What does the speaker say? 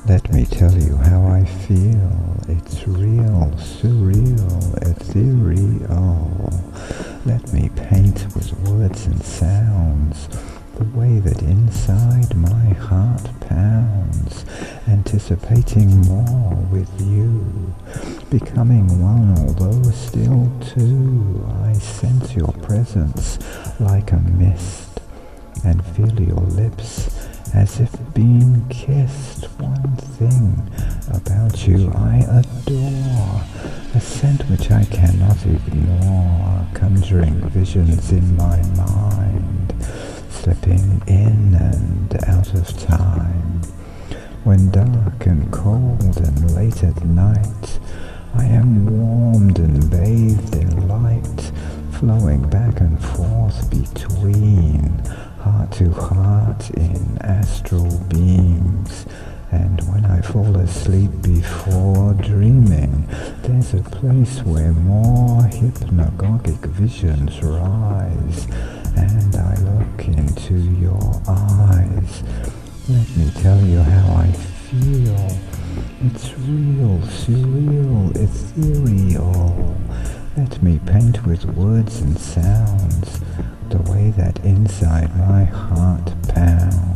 Let me tell you how I feel. It's real, surreal, ethereal. Let me paint with words and sounds the way that inside my heart pounds, anticipating more with you, becoming one although still two. I sense your presence like a mist, and feel your lips as if being kissed. One thing about you I adore, a scent which I cannot ignore, conjuring visions in my mind, slipping in and out of time. When dark and cold and late at night, I am warmed and bathed in light, flowing back and forth between heart to heart in astral beams. And when I fall asleep before dreaming, there's a place where more hypnagogic visions rise, and I look into your eyes. Let me tell you how I feel. It's real, surreal, ethereal. Let me paint with words and sounds the way that inside my heart pounds.